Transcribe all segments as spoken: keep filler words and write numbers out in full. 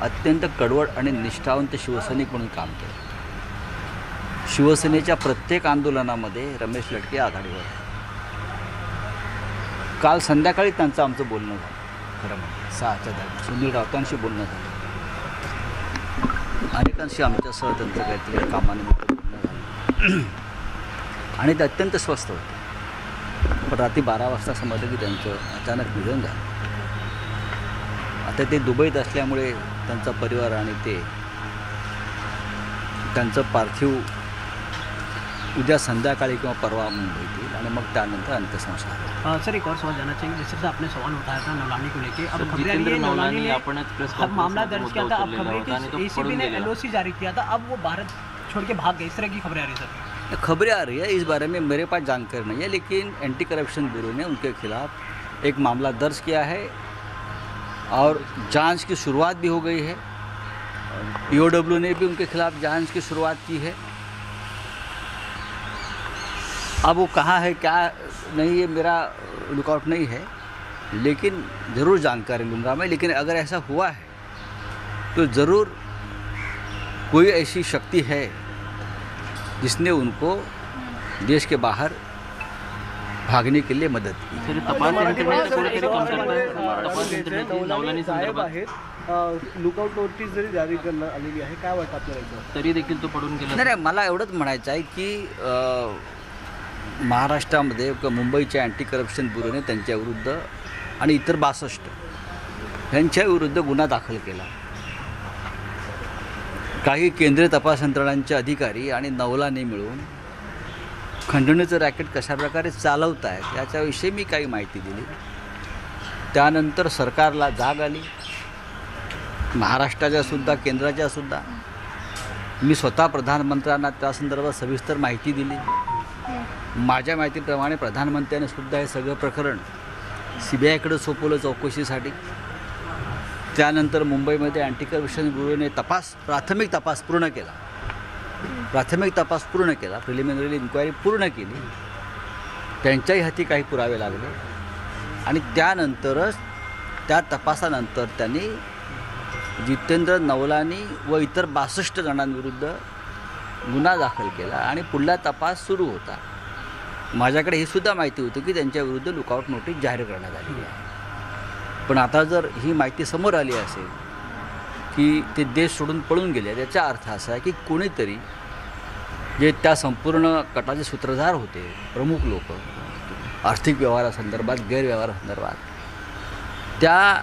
अत्यंत कडवड आणि निष्ठावंत शिवसैनिक म्हणून काम केलं. शिवसेनेच्या प्रत्येक आंदोलनामध्ये रमेश लटके आघाडीवर. काल संध्याकाळी त्यांचं आमचं बोलणं झालं. खरं म्हणजे सहाच्या दरम्यान सुनील राऊतांशी बोलणं झालं. अनेकांशी आमच्यासह त्यांचं काहीतरी कामानिमित्त बोलणं झालं आणि ते अत्यंत स्वस्थ होते. पण रात्री बारा वाजता समजलं की त्यांचं अचानक निधन झालं. आता ते दुबईत असल्यामुळे त्यांचा परिवार आणि ते त्यांचं पार्थिव उद्या संध्याकाळी किंवा परवा मुंबईत येईल आणि मग त्यानंतर अंत्यसंस्कार. सर एक और सवाल जानना चाहेंगे, जिस तरह से आपने सवाल उठाया था नौलानी को लेके, अब खबरें आ रही जितेंद्र है नौलानी ने अपने प्रेस अब मामला दर्ज किया था, अब मुद्दा खबरें उचललेला होता आणि तो कि एसीबी पळून ने गेलेला. एलओसी जारी किया था, अब वो भारत छोड़ के भाग गए, इस तरह की खबरें आ रही है सर. खबरें आ रही है, इस बारे में मेरे पास जानकारी नहीं है, लेकिन एंटी करप्शन ब्यूरो ने उनके खिलाफ एक मामला दर्ज किया है और जांच की शुरुआत भी हो गई है. ईओडब्ल्यू ने भी उनके खिलाफ जांच की शुरुआत की है. अब वो कहाँ है क्या नहीं ये मेरा लुकआउट नहीं है, लेकिन ज़रूर जानकारी लूँगा मैं. लेकिन अगर ऐसा हुआ है तो ज़रूर कोई ऐसी शक्ति है जिसने उनको देश के बाहर भागने के लिए मदद की. तरी तपास यंत्रणेचं कुठेतरी कमतरता तपास यंत्रणेची नौलानी संदर्भात लुकआउट नोटीस जरी जारी करण्यात आलेली आहे, काय वाटतं आपल्याला? तरी देखील तो पडून गेला. नाही नाही, मला एवढंच म्हणायचं आहे की अ, महाराष्ट्रामध्ये किंवा मुंबईच्या अँटी करप्शन ब्युरोने त्यांच्याविरुद्ध आणि इतर बासष्ट यांच्याविरुद्ध गुन्हा दाखल केला. काही केंद्रीय तपास यंत्रणांचे अधिकारी आणि नौलाने मिळून खंडणीचं रॅकेट कशाप्रकारे चालवत आहेत याच्याविषयी मी काही माहिती दिली. त्यानंतर सरकारला जाग आली, महाराष्ट्राच्या सुद्धा केंद्राच्या सुद्धा. मी स्वतः प्रधानमंत्र्यांना त्या संदर्भात सविस्तर माहिती दिली. माझ्या माहितीप्रमाणे प्रधानमंत्र्यांनी सुद्धा हे सगळं प्रकरण सी बी आयकडे सोपवलं चौकशीसाठी. त्यानंतर मुंबईमध्ये अँटी करप्शन ब्युरोने तपास प्राथमिक तपास पूर्ण केला. प्राथमिक तपास पूर्ण केला, प्रिलिमिनरी इन्क्वायरी पूर्ण केली. त्यांच्याही हाती काही पुरावे लागले आणि त्यानंतरच त्या तपासानंतर त्यांनी जितेंद्र नौलानी व इतर बासष्ट जणांविरुद्ध गुन्हा दाखल केला आणि पुढला तपास सुरू होता. माझ्याकडे ही सुद्धा माहिती होती की त्यांच्याविरुद्ध लुकआउट नोटीस जाहीर करण्यात आलेली आहे. पण आता जर ही माहिती समोर आली असेल की ते देश सोडून पळून गेले, याचा अर्थ असा आहे की कोणीतरी जे त्या संपूर्ण कटाचे सूत्रधार होते, प्रमुख लोक आर्थिक व्यवहारासंदर्भात, गैरव्यवहारासंदर्भात, त्या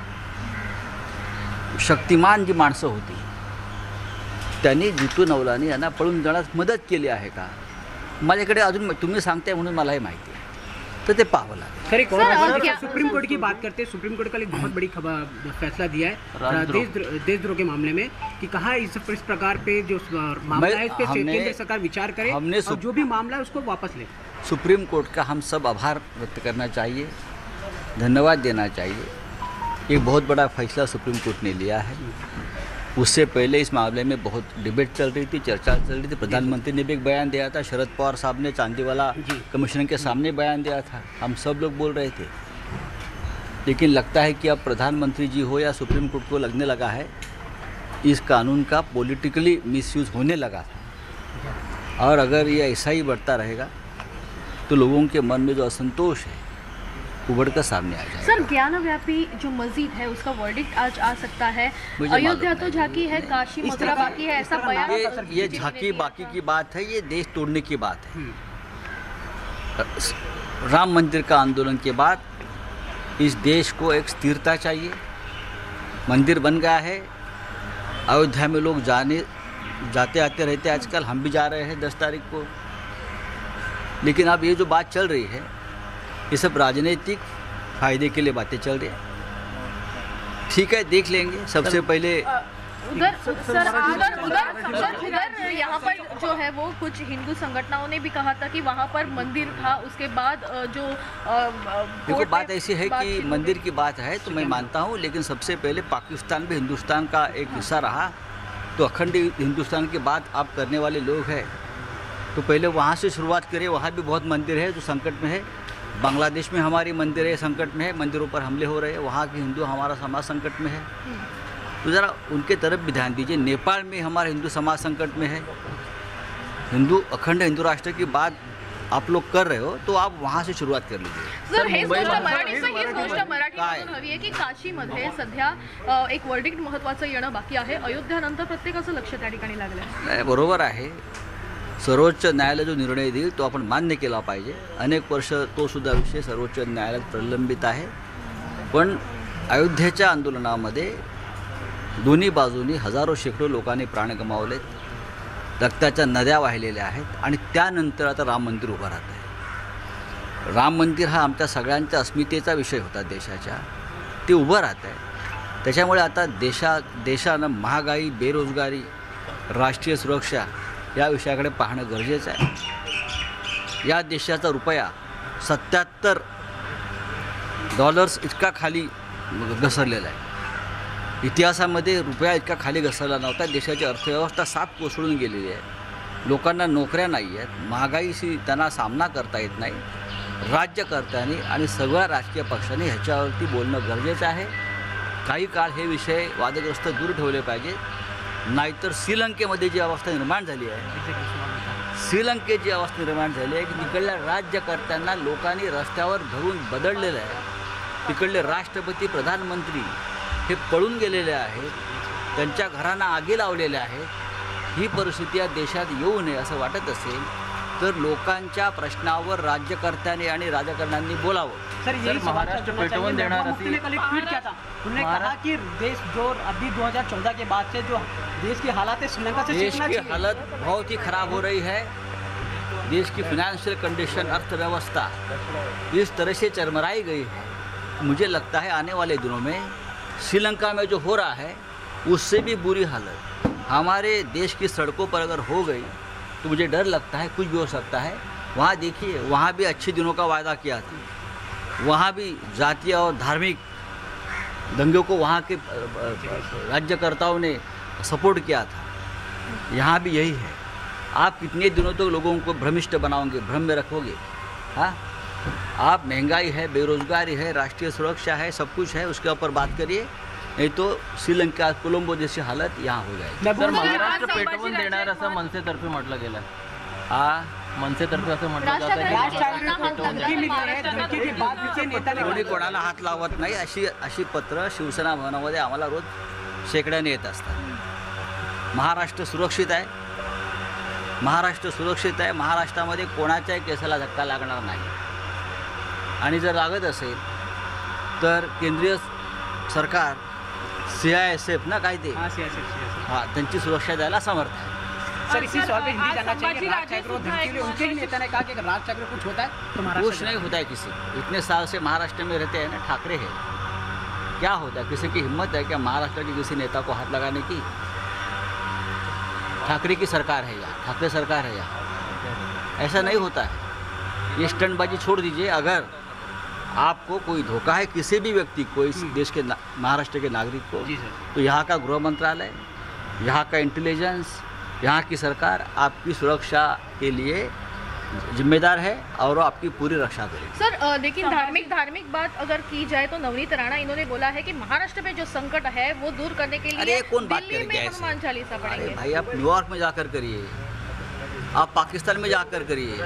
शक्तिमान जी माणसं होती त्यांनी जितू नौलानी यांना पळून जाण्यास मदत केली आहे का? माझ्याकडे अजून तुम्ही सांगताय म्हणून मला हे माहिती आहे, तर ते पाहावं लागेल. सर एक और सर, सुप्रीम कोर्ट की बात करते हैं. सुप्रीम कोर्ट का एक बहुत बड़ी खबर फैसला दिया है देशद्रोह देशद्रोह के मामले में कि कहा इस इस प्रकार पे जो मामला है इस पे केंद्र सरकार विचार करे हमने और जो भी मामला है उसको वापस ले. सुप्रीम कोर्ट का हम सब आभार व्यक्त करना चाहिए, धन्यवाद देना चाहिए. एक बहुत बड़ा फैसला सुप्रीम कोर्ट ने लिया है. उससे पहले इस मामले में बहुत डिबेट चल रही थी, चर्चा चल रही थी. प्रधानमंत्री ने भी एक बयान दिया था, शरद पवार साहब ने चांदीवाला कमिश्नर के सामने बयान दिया था, हम सब लोग बोल रहे थे. लेकिन लगता है कि अब प्रधानमंत्री जी हो या सुप्रीम कोर्ट को लगने लगा है इस कानून का पॉलिटिकली मिसयूज़ होने लगा था. और अगर ये ऐसा ही बढ़ता रहेगा तो लोगों के मन में जो असंतोष है उभर कर सामने आ जाएगा. सर ज्ञानव्यापी जो मस्जिद है उसका वर्डिक्ट आज आ सकता है. अयोध्या तो झांकी है, काशी मथुरा बाकी है, ऐसा बयान ये ये झांकी बाकी की बात है, ये देश तोड़ने की बात है. राम मंदिर का आंदोलन के बाद इस देश को एक स्थिरता चाहिए. मंदिर बन गया है, अयोध्या में लोग जाने जाते आते रहते, आजकल हम भी जा रहे हैं दस तारीख को. लेकिन अब ये जो बात चल रही है ये सब राजनीतिक फायदे के लिए बातें चल रही है. ठीक है, देख लेंगे. सबसे पहले उधर सर उधर उधर सर उधर यहाँ पर जो है वो कुछ हिंदू संगठनों ने भी कहा था कि वहाँ पर मंदिर था, उसके बाद जो देखो बात ऐसी है कि मंदिर की बात है तो मैं मानता हूँ, लेकिन सबसे पहले पाकिस्तान भी हिंदुस्तान का एक हिस्सा रहा. तो अखंड हिंदुस्तान की बात आप करने वाले लोग हैं तो पहले वहाँ से शुरुआत करें. वहाँ भी बहुत मंदिर है जो संकट में है. बांग्लादेश में हमारी मंदिर है संकट में है, मंदिरों पर हमले हो रहे हैं. वहाँ के हिंदू हमारा समाज संकट में है. तो ज़रा उनके तरफ भी ध्यान दीजिए। नेपाल में हमारा हिंदू समाज संकट में है, हिंदू अखंड हिंदू राष्ट्र की बात आप लोग कर रहे हो, तो आप वहाँ से सुरुवात कर लीजिए। सर हेच गोष्ट मराठी सर हेच गोष्ट मराठीमधून हवी आहे की काशीमध्ये सध्या अ, एक वर्डिक्ट महत्त्वाचं येणं बाकी आहे। अयोध्यानंतर प्रत्येकाचं लक्ष त्या ठिकाणी लागलं आहे। नाही, बरोबर आहे, सर्वोच्च न्यायालय जो निर्णय देईल तो आपण मान्य केला पाहिजे। अनेक वर्ष तो सुद्धा विषय सर्वोच्च न्यायालयात प्रलंबित आहे, पण अयोध्येच्या आंदोलनामध्ये दोन्ही बाजूनी हजारो शेकडो लोकांनी प्राण गमावलेत, रक्ताच्या नद्या वाहिलेल्या आहेत आणि त्यानंतर आता राम मंदिर उभं राहत आहे। राम मंदिर हा आमच्या सगळ्यांच्या अस्मितेचा विषय होता देशाच्या, ते उभं राहत आहे। त्याच्यामुळे आता देशा देशानं महागाई, बेरोजगारी, राष्ट्रीय सुरक्षा या विषयाकडे पाहणं गरजेचं आहे। या देशाचा रुपया सत्याहत्तर डॉलर्स इतका खाली घसरलेला आहे। इतिहासामध्ये रुपया इतका खाली घसरला नव्हता। देशाची अर्थव्यवस्था साफ कोसळून गेलेली आहे, लोकांना नोकऱ्या नाही आहेत, महागाईशी त्यांना सामना करता येत नाही। राज्यकर्त्यांनी आणि सगळ्या राजकीय पक्षांनी ह्याच्यावरती बोलणं गरजेचं आहे। काही काळ हे विषय वादग्रस्त दूर ठेवले पाहिजेत, नाहीतर श्रीलंकेमध्ये जी अवस्था निर्माण झाली आहे, श्रीलंकेत जी अवस्था निर्माण झाली आहे की तिकडल्या राज्यकर्त्यांना लोकांनी रस्त्यावर धरून बदललेलं आहे। तिकडले राष्ट्रपती, प्रधानमंत्री हे पळून गेलेले आहेत, त्यांच्या घरांना आगी लावलेल्या आहेत। ही परिस्थिती या देशात येऊ नये असं वाटत असेल तर लोकांच्या प्रश्नावर राज्यकर्त्यांनी आणि राजकारण्यांनी बोलावं। सर यही महाराष्ट्र पेटवून देणार मुफ्ती ने कल एक ट्वीट किया था, उन्होंने कहा कि देश जो अभी दो हज़ार चौदह के बाद से जो देश की हालात है श्रीलंका से देश सीखना की चाहिए। हालत बहुत ही ख़राब हो रही है। देश की फिनेंशियल कंडीशन, अर्थव्यवस्था इस तरह से चरमराई गई है, मुझे लगता है आने वाले दिनों में श्रीलंका में जो हो रहा है उससे भी बुरी हालत हमारे देश की सड़कों पर अगर हो गई तो मुझे डर लगता है कुछ भी हो सकता है। वहाँ देखिए, वहाँ भी अच्छे दिनों का वादा किया था, वहाँ भी जातीय और धार्मिक दंगों को वहाँ के राज्यकर्ताओं ने सपोर्ट किया था। यहाँ भी यही है। आप कितने दिनों तक तो लोगों को भ्रमिष्ट बनाओगे, भ्रम में रखोगे? हाँ, आप महंगाई है, बेरोजगारी है, राष्ट्रीय सुरक्षा है, सब कुछ है, उसके ऊपर बात करिए, नहीं तो श्रीलंका, कोलंबो जैसी हालत यहाँ हो जाएगी। सर महाराष्ट्र पेटवून देणार असं मनसेतर्फे म्हटलं गेलं। हाँ, मनसेतर्फे असं म्हटलं राज जातं की ठाकरे- महाराष्ट्र पेटवून धमकी मिली है, धमकी के बाद नीचे नेता ने कोणी कोणाला हात लावत नाही, अशी अशी पत्र शिवसेना भवनामध्ये आम्हाला रोज शेकड्याने येत असतात। महाराष्ट्र सुरक्षित आहे, महाराष्ट्र सुरक्षित आहे, महाराष्ट्रामध्ये कोणाच्याही केसाला धक्का लागणार नाही आणि जर लागत असेल तर केंद्रीय सरकार सी आय एस एफ ना काय ते हाँ सी ऐसे हां त्यांची सुरक्षा द्यायला समर्थ आहे। सर इसी सवाल पे हिंदी जानना चाहिए कि राज संभाजी ठाकरे और राजे धमकी लिए सुद्धा उनके ही एक नेता ने कहा कि अगर राज ठाकरे कुछ होता है तो कुछ महाराष्ट्र नहीं होता है किसी को। इतने साल से महाराष्ट्र में रहते हैं ना, ठाकरे है, क्या होता है? किसी की हिम्मत है क्या महाराष्ट्र के किसी नेता को हाथ लगाने की? ठाकरे की सरकार है यहाँ, ठाकरे सरकार है यहाँ, ऐसा नहीं होता है। ये स्टंटबाजी छोड़ दीजिए। अगर आपको कोई धोखा है किसी भी व्यक्ति को, इस देश के ना- महाराष्ट्र के नागरिक को, जी सर। तो यहाँ का गृह मंत्रालय, यहाँ का इंटेलिजेंस, यहाँ की सरकार आपकी सुरक्षा के लिए जिम्मेदार है और वो आपकी पूरी रक्षा करेगी। सर अ, लेकिन धार्मिक धार्मिक बात अगर की जाए तो नवनीत राणा इन्होंने बोला है कि महाराष्ट्र में जो संकट है वो दूर करने के अरे लिए ये कौन बात दिल्ली में करेगा ऐसे? हनुमान चालीसा अरे पढ़ेंगे। भाई, आप न्यूयॉर्क में जाकर करिए, आप पाकिस्तान में जाकर करिए,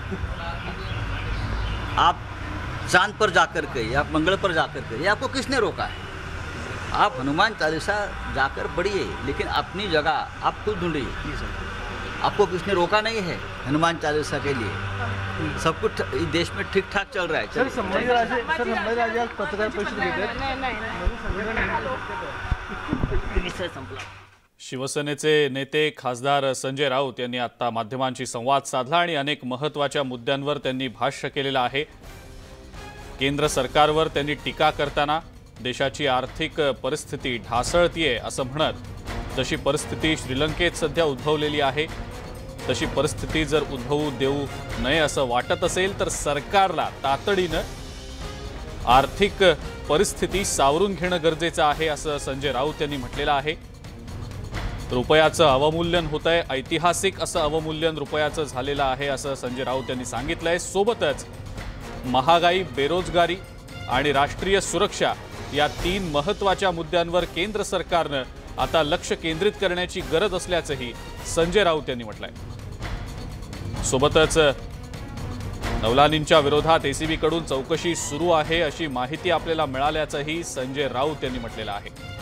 आप चांद पर जाकर करिए, आप मंगल पर जाकर करिए, आपको किसने रोका है? आप हनुमान चालीसा जाकर पढ़िए, लेकिन अपनी जगह आप खुद ढूंढिए। आपको किसने रोका नहीं है हनुमान चालीसा के लिए। सब कुछ इस देश में ठीक ठाक चल रहा है। सर संभाजी राजे सर संभाजी राजे आज पत्रकार परिषद घेत आहेत। नाही, नाही, नाही. विषय संपला। शिवसेनेचे नेते खासदार संजय राऊत यांनी आता माध्यमांशी संवाद साधला आणि अनेक महत्त्वाच्या मुद्द्यांवर त्यांनी भाष्य केलेलं आहे। केंद्र सरकारवर त्यांनी टीका करताना देशाची आर्थिक परिस्थिती ढासळतीये असं म्हणत, जशी परिस्थिती श्रीलंकेत सध्या उद्भवलेली आहे तशी परिस्थिती जर उद्भवू देऊ नये असं वाटत असेल तर सरकारला तातडीनं आर्थिक परिस्थिती सावरून घेणं गरजेचं आहे असं संजय राऊत यांनी म्हटलेलं आहे। रुपयाचं अवमूल्यन होत आहे, ऐतिहासिक असं अवमूल्यन रुपयाचं झालेलं आहे असं संजय राऊत यांनी सांगितलंय। सोबतच महागाई, बेरोजगारी आणि राष्ट्रीय सुरक्षा या तीन महत्त्वाच्या मुद्द्यांवर केंद्र सरकारनं आता लक्ष केंद्रित करण्याची गरज असल्याचंही संजय राऊत यांनी म्हटलंय। सोबतच नवलानींच्या विरोधात एसीबी कडून चौकशी सुरू आहे अशी माहिती आपल्याला मिळाल्याचंही संजय राऊत यांनी म्हटलेलं आहे।